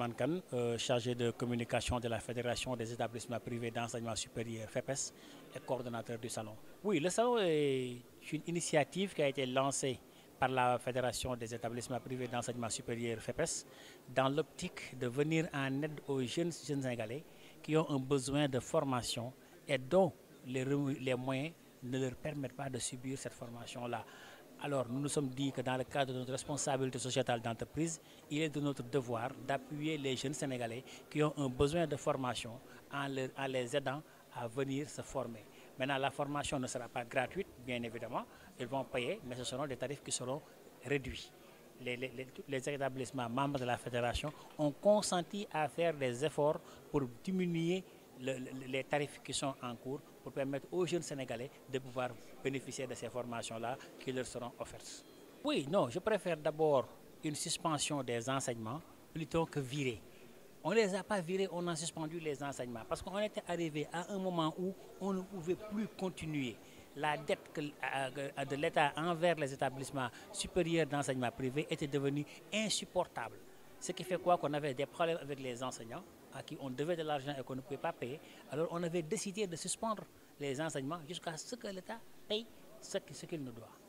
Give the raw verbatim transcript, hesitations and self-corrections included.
Abdourahmane Kane, euh, chargé de communication de la Fédération des établissements privés d'enseignement supérieur, FEPES, et coordonnateur du salon. Oui, le salon est une initiative qui a été lancée par la Fédération des établissements privés d'enseignement supérieur, FEPES, dans l'optique de venir en aide aux jeunes, jeunes Sénégalais qui ont un besoin de formation et dont les, les moyens ne leur permettent pas de subir cette formation-là. Alors, nous nous sommes dit que dans le cadre de notre responsabilité sociétale d'entreprise, il est de notre devoir d'appuyer les jeunes Sénégalais qui ont un besoin de formation en, leur, en les aidant à venir se former. Maintenant, la formation ne sera pas gratuite, bien évidemment. Ils vont payer, mais ce seront des tarifs qui seront réduits. Les, les, les établissements membres de la fédération ont consenti à faire des efforts pour diminuer le, le, les tarifs qui sont en cours pour permettre aux jeunes Sénégalais de pouvoir bénéficier de ces formations-là qui leur seront offertes. Oui, non, je préfère d'abord une suspension des enseignements plutôt que virer. On ne les a pas virés, on a suspendu les enseignements parce qu'on était arrivé à un moment où on ne pouvait plus continuer. La dette que, euh, de l'État envers les établissements supérieurs d'enseignement privé était devenue insupportable. Ce qui fait quoi qu'on avait des problèmes avec les enseignants à qui on devait de l'argent et qu'on ne pouvait pas payer. Alors on avait décidé de suspendre les enseignements jusqu'à ce que l'État paye ce qu'il nous doit.